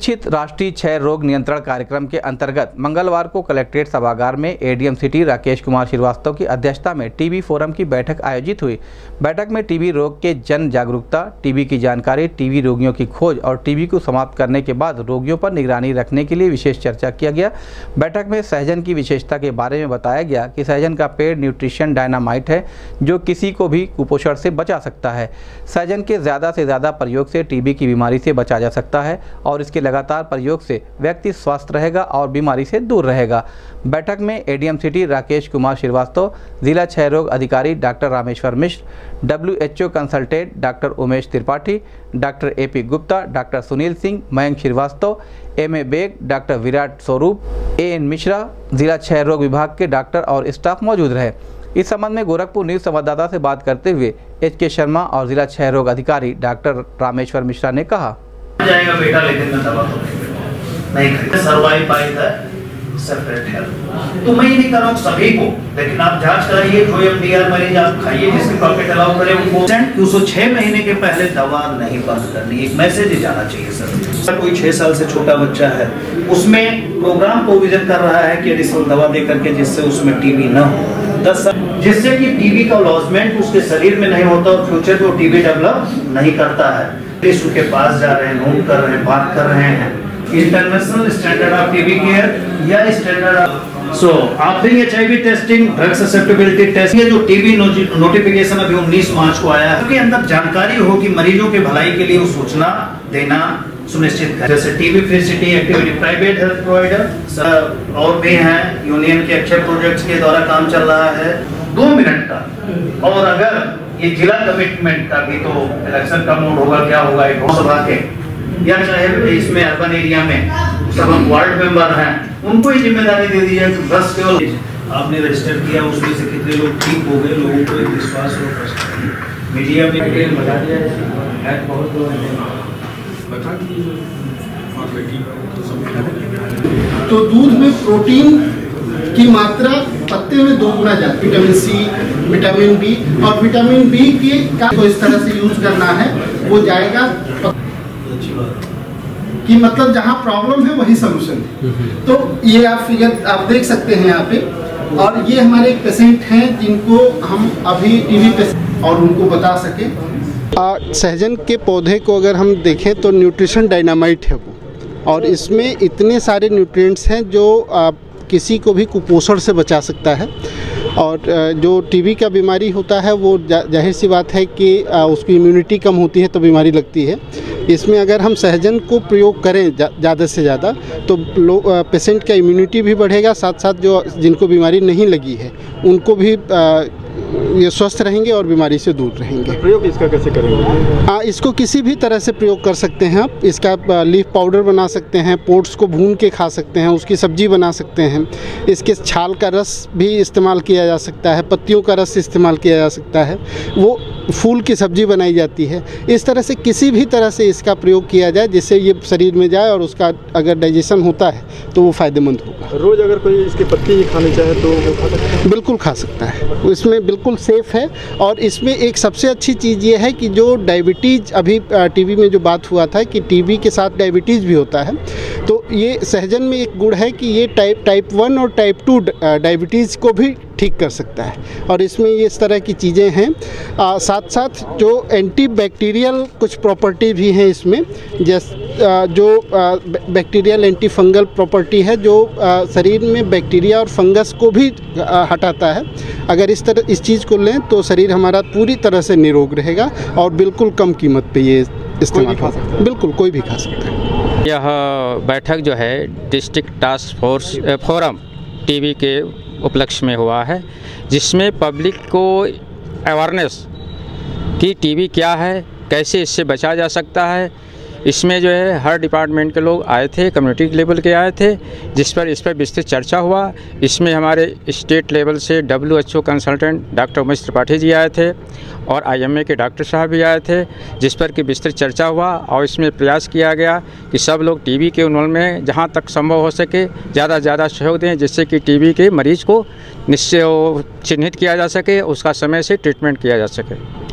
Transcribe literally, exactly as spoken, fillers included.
इच्छित राष्ट्रीय क्षय रोग नियंत्रण कार्यक्रम के अंतर्गत मंगलवार को कलेक्ट्रेट सभागार में एडीएम सिटी राकेश कुमार श्रीवास्तव की अध्यक्षता में टीबी फोरम की बैठक आयोजित हुई। बैठक में टीबी रोग के जन जागरूकता, टीबी की जानकारी, टीबी रोगियों की खोज और टीबी को समाप्त करने के बाद रोगियों पर निगरानी रखने के लिए विशेष चर्चा किया गया। बैठक में सहजन की विशेषता के बारे में बताया गया कि सहजन का पेड़ न्यूट्रिशन डायनामाइट है जो किसी को भी कुपोषण से बचा सकता है। सहजन के ज़्यादा से ज़्यादा प्रयोग से टीबी की बीमारी से बचा जा सकता है और इसके लगातार प्रयोग से व्यक्ति स्वस्थ रहेगा और बीमारी से दूर रहेगा। बैठक में एडीएम सिटी राकेश कुमार श्रीवास्तव, जिला क्षय रोग अधिकारी doctor Rameshwar Mishra, WHO consultant doctor Umesh Tripathi, doctor AP Gupta, doctor Sunil Singh, Mayank Srivastava, M A Baig, doctor Virat Swaroop, A N Mishra, जिला क्षय रोग विभाग के डॉक्टर और स्टाफ मौजूद रहे। इस संबंध में गोरखपुर न्यूज संवाददाता से बात करते हुए एच के शर्मा और जिला क्षय रोग अधिकारी डॉक्टर रामेश्वर मिश्रा ने कहा, जाएगा बेटा लेकिन मैं दवा तो नहीं खरीद survive by the separate health. तो मैं ये नहीं कर रहा हूँ सभी को, लेकिन आप जांच कराइए, जो एमडीआर मरीज आप खाइए, जिसकी पॉकेट अलाउ करे उनको दो सौ छह महीने के पहले दवा नहीं बंद करनी। एक मैसेज ही जाना चाहिए सर। कोई छह साल से छोटा बच्चा है, उसमें प्रोग्राम प्रोविजन कर रहा है कि एडिशनल दवा दे करके जिससे उसमें टीबी न हो, दस साल जिससे कि टीबी का लॉजमेंट उसके शरीर में नहीं होता और फ्यूचर में टीबी डेवलप नहीं करता है। टिश्यू के पास जा रहे हैं, नोट कर रहे हैं, बात कर रहे हैं। International standard of TB care या standard of so after HIV testing, drug susceptibility test, ये जो टीबी नोटिफिकेशन अभी उन्नीस मार्च को आया है, उसके अंदर जानकारी हो कि मरीजों के भलाई के लिए वो सूचना देना सुनिश्चित करें। जैसे TB free city activity, private health provider और भी हैं, यूनियन के अक्षय प्रोजेक्ट्स के द्वारा काम चल रहा है दो मिनट का। और अगर ये जिला कमिटमेंट का भी तो इलेक्शन का मूड होगा, क्या होगा सभा के, या चाहे इसमें अर्बन एरिया में सब हम वार्ड मेंबर हैं, उनको ही जिम्मेदारी दे दी जाए। बस केवल आपने रजिस्टर किया, उसमें से कितने लोग ठीक हो गए, लोगों को एक विश्वास हो। मीडिया में बता दिया है बहुत बता तो दूध में प्रोटीन की मात्रा पत्ते में दो गुना ज्यादा, विटामिन सी, विटामिन बी और विटामिन बी के का को इस तरह से यूज करना है, वो जाएगा कि मतलब जहाँ प्रॉब्लम है वही सलूशन है। तो ये आप फिगर आप देख सकते हैं यहाँ पे, और ये हमारे एक पेशेंट हैं जिनको हम अभी टीबी पेशेंट और उनको बता सके। सहजन के पौधे को अगर हम देखें तो न्यूट्रिशन डायनामाइट है वो, और इसमें इतने सारे न्यूट्रिएंट्स हैं जो आ, किसी को भी कुपोषण से बचा सकता है। और जो टीबी का बीमारी होता है वो जा, जाहिर सी बात है कि उसकी इम्यूनिटी कम होती है तो बीमारी लगती है। इसमें अगर हम सहजन को प्रयोग करें ज़्यादा जा, से ज़्यादा तो पेशेंट का इम्यूनिटी भी बढ़ेगा, साथ साथ जो जिनको बीमारी नहीं लगी है उनको भी आ, ये स्वस्थ रहेंगे और बीमारी से दूर रहेंगे। प्रयोग इसका कैसे करेंगे? आ, इसको किसी भी तरह से प्रयोग कर सकते हैं आप। इसका लीफ पाउडर बना सकते हैं, पोट्स को भून के खा सकते हैं, उसकी सब्जी बना सकते हैं, इसके छाल का रस भी इस्तेमाल किया जा सकता है, पत्तियों का रस इस्तेमाल किया जा सकता है, वो फूल की सब्जी बनाई जाती है। इस तरह से किसी भी तरह से इसका प्रयोग किया जाए जिससे ये शरीर में जाए और उसका अगर डाइजेशन होता है तो वो फ़ायदेमंद होगा। रोज़ अगर कोई इसकी पत्ती खानी चाहे तो वो खा सकता है? बिल्कुल खा सकता है, इसमें बिल्कुल सेफ़ है। और इसमें एक सबसे अच्छी चीज़ ये है कि जो डायबिटीज़, अभी टीबी में जो बात हुआ था कि टीबी के साथ डायबिटीज़ भी होता है, तो ये सहजन में एक गुण है कि ये टाइप टाइप वन और टाइप टू डायबिटीज़ को भी ठीक कर सकता है। और इसमें ये इस तरह की चीज़ें हैं। आ, साथ साथ जो एंटी बैक्टीरियल कुछ प्रॉपर्टी भी हैं इसमें, जैस आ, जो बैक्टीरियल एंटी फंगल प्रॉपर्टी है जो आ, शरीर में बैक्टीरिया और फंगस को भी आ, हटाता है। अगर इस तरह इस चीज़ को लें तो शरीर हमारा पूरी तरह से निरोग रहेगा और बिल्कुल कम कीमत पे ये इस्तेमाल हो सकता है। बिल्कुल कोई भी खा सकता है। यह बैठक जो है district task force forum TB के उपलक्ष्य में हुआ है, जिसमें पब्लिक को अवेयरनेस कि टीबी क्या है, कैसे इससे बचा जा सकता है। इसमें जो है हर डिपार्टमेंट के लोग आए थे, कम्युनिटी लेवल के आए थे, जिस पर इस पर विस्तृत चर्चा हुआ। इसमें हमारे स्टेट लेवल से WHO consultant doctor Umesh Tripathi ji आए थे और आईएमए के डॉक्टर साहब भी आए थे, जिस पर कि विस्तृत चर्चा हुआ। और इसमें प्रयास किया गया कि सब लोग टीबी के उन्मूलन में जहाँ तक संभव हो सके ज़्यादा से ज़्यादा सहयोग दें, जिससे कि टीबी के मरीज़ को निश्चय चिन्हित किया जा सके, उसका समय से ट्रीटमेंट किया जा सके।